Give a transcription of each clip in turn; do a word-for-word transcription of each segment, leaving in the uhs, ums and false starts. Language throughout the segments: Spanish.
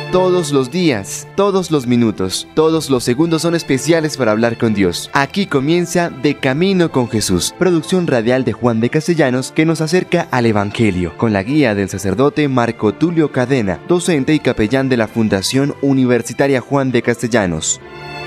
Todos los días, todos los minutos, todos los segundos son especiales para hablar con Dios. Aquí comienza De Camino con Jesús, producción radial de Juan de Castellanos que nos acerca al Evangelio, con la guía del sacerdote Marco Tulio Cadena, docente y capellán de la Fundación Universitaria Juan de Castellanos.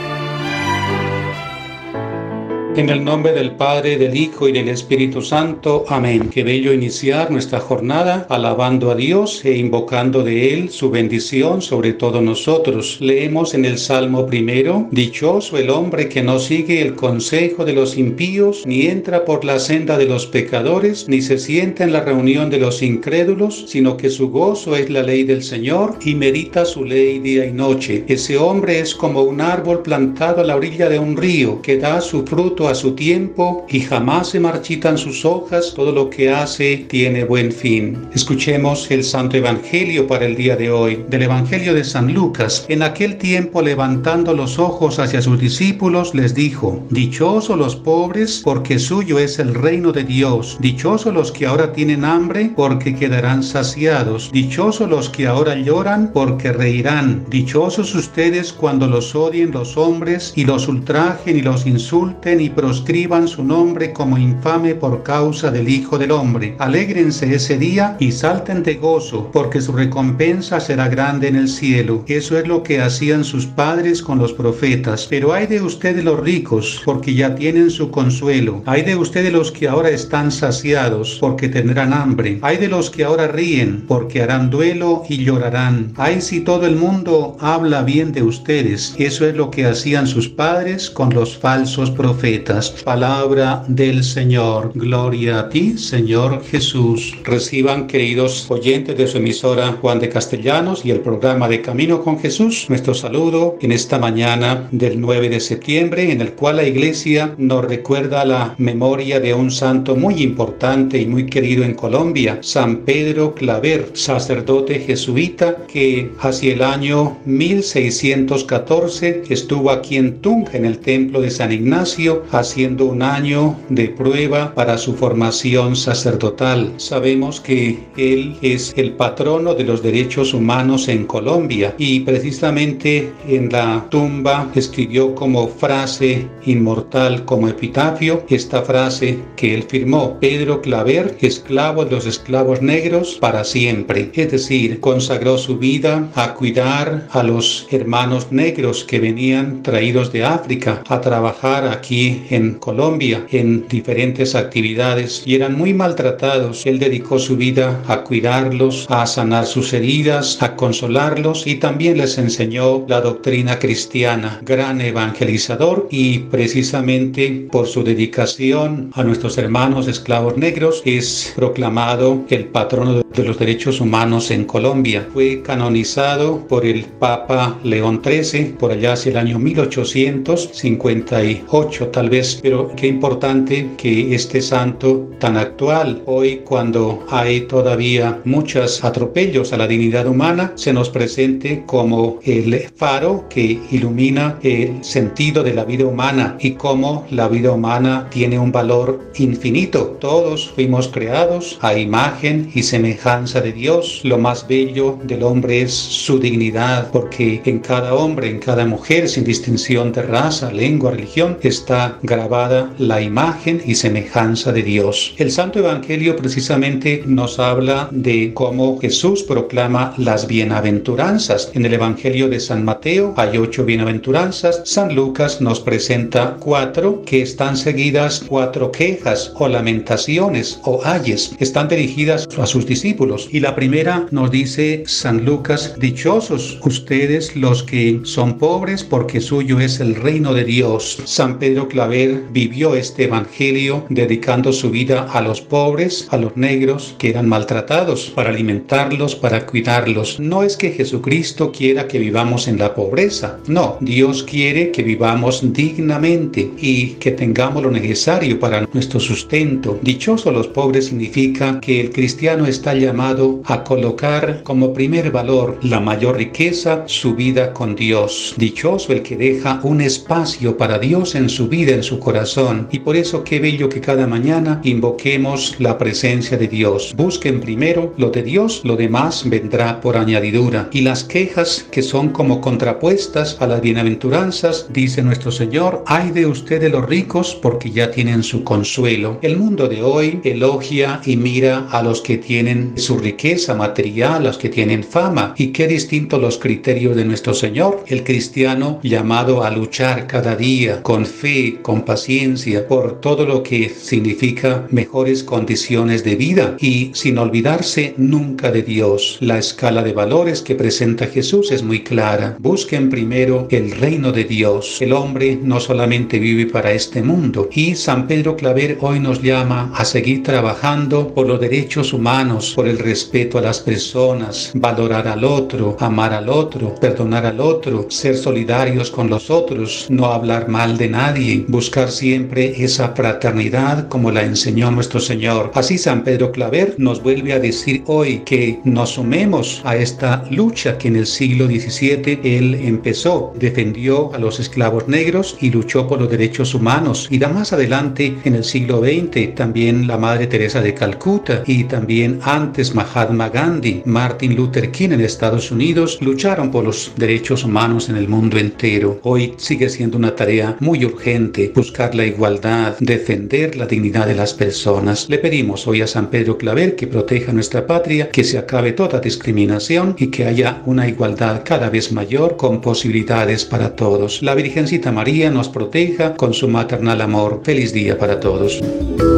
En el nombre del Padre, del Hijo y del Espíritu Santo. Amén. Qué bello iniciar nuestra jornada alabando a Dios e invocando de Él su bendición sobre todos nosotros. Leemos en el Salmo primero: Dichoso el hombre que no sigue el consejo de los impíos, ni entra por la senda de los pecadores, ni se sienta en la reunión de los incrédulos, sino que su gozo es la ley del Señor y medita su ley día y noche. Ese hombre es como un árbol plantado a la orilla de un río, que da su fruto a su tiempo y jamás se marchitan sus hojas. Todo lo que hace tiene buen fin. Escuchemos el Santo Evangelio para el día de hoy, del Evangelio de San Lucas. En aquel tiempo, levantando los ojos hacia sus discípulos, les dijo: Dichosos los pobres, porque suyo es el reino de Dios. Dichosos los que ahora tienen hambre, porque quedarán saciados. Dichosos los que ahora lloran, porque reirán. Dichosos ustedes cuando los odien los hombres y los ultrajen y los insulten y proscriban su nombre como infame por causa del Hijo del Hombre. Alégrense ese día y salten de gozo, porque su recompensa será grande en el cielo. Eso es lo que hacían sus padres con los profetas. Pero ay de ustedes los ricos, porque ya tienen su consuelo. Ay de ustedes los que ahora están saciados, porque tendrán hambre. Ay de los que ahora ríen, porque harán duelo y llorarán. Ay si todo el mundo habla bien de ustedes. Eso es lo que hacían sus padres con los falsos profetas. Palabra del Señor. Gloria a ti, Señor Jesús. Reciban, queridos oyentes de su emisora Juan de Castellanos y el programa De Camino con Jesús, nuestro saludo en esta mañana del nueve de septiembre, en el cual la Iglesia nos recuerda la memoria de un santo muy importante y muy querido en Colombia, San Pedro Claver, sacerdote jesuita que hacia el año mil seiscientos catorce estuvo aquí en Tunja, en el templo de San Ignacio, haciendo un año de prueba para su formación sacerdotal. Sabemos que él es el patrono de los derechos humanos en Colombia y precisamente en la tumba escribió como frase inmortal, como epitafio, esta frase que él firmó: Pedro Claver, esclavo de los esclavos negros para siempre. Es decir, consagró su vida a cuidar a los hermanos negros que venían traídos de África a trabajar aquí en Colombia en diferentes actividades y eran muy maltratados. Él dedicó su vida a cuidarlos, a sanar sus heridas, a consolarlos y también les enseñó la doctrina cristiana. Gran evangelizador, y precisamente por su dedicación a nuestros hermanos esclavos negros es proclamado el patrono de los derechos humanos en Colombia. Fue canonizado por el Papa León trece por allá hacia el año mil ochocientos cincuenta y ocho tal vez, pero qué importante que este santo tan actual, hoy cuando hay todavía muchos atropellos a la dignidad humana, se nos presente como el faro que ilumina el sentido de la vida humana y cómo la vida humana tiene un valor infinito. Todos fuimos creados a imagen y semejanza de Dios. Lo más bello del hombre es su dignidad, porque en cada hombre, en cada mujer, sin distinción de raza, lengua, religión, está grabada la imagen y semejanza de Dios. El Santo Evangelio precisamente nos habla de cómo Jesús proclama las bienaventuranzas. En el Evangelio de San Mateo hay ocho bienaventuranzas. San Lucas nos presenta cuatro que están seguidas cuatro quejas o lamentaciones o ayes. Están dirigidas a sus discípulos. Y la primera nos dice San Lucas: dichosos ustedes los que son pobres, porque suyo es el reino de Dios. San Pedro Claver vivió este evangelio dedicando su vida a los pobres, a los negros que eran maltratados, para alimentarlos, para cuidarlos. No es que Jesucristo quiera que vivamos en la pobreza, no, Dios quiere que vivamos dignamente y que tengamos lo necesario para nuestro sustento. Dichosos los pobres significa que el cristiano está llamado a colocar como primer valor la mayor riqueza, su vida con Dios. Dichoso el que deja un espacio para Dios en su vida vida en su corazón. Y por eso qué bello que cada mañana invoquemos la presencia de Dios. Busquen primero lo de Dios, lo demás vendrá por añadidura. Y las quejas que son como contrapuestas a las bienaventuranzas, dice nuestro Señor: ay de ustedes los ricos, porque ya tienen su consuelo. El mundo de hoy elogia y mira a los que tienen su riqueza material, a los que tienen fama. Y qué distintos los criterios de nuestro Señor. El cristiano llamado a luchar cada día con fe, con paciencia, por todo lo que significa mejores condiciones de vida y sin olvidarse nunca de Dios. La escala de valores que presenta Jesús es muy clara. Busquen primero el reino de Dios. El hombre no solamente vive para este mundo, y San Pedro Claver hoy nos llama a seguir trabajando por los derechos humanos, por el respeto a las personas, valorar al otro, amar al otro, perdonar al otro, ser solidarios con los otros, no hablar mal de nadie, buscar siempre esa fraternidad como la enseñó nuestro Señor. Así San Pedro Claver nos vuelve a decir hoy que nos sumemos a esta lucha que en el siglo diecisiete él empezó. Defendió a los esclavos negros y luchó por los derechos humanos. Y da más adelante, en el siglo veinte, también la Madre Teresa de Calcuta, y también antes Mahatma Gandhi, Martin Luther King en Estados Unidos, lucharon por los derechos humanos en el mundo entero. Hoy sigue siendo una tarea muy urgente buscar la igualdad, defender la dignidad de las personas. Le pedimos hoy a San Pedro Claver que proteja nuestra patria, que se acabe toda discriminación y que haya una igualdad cada vez mayor con posibilidades para todos. La Virgencita María nos proteja con su maternal amor. Feliz día para todos.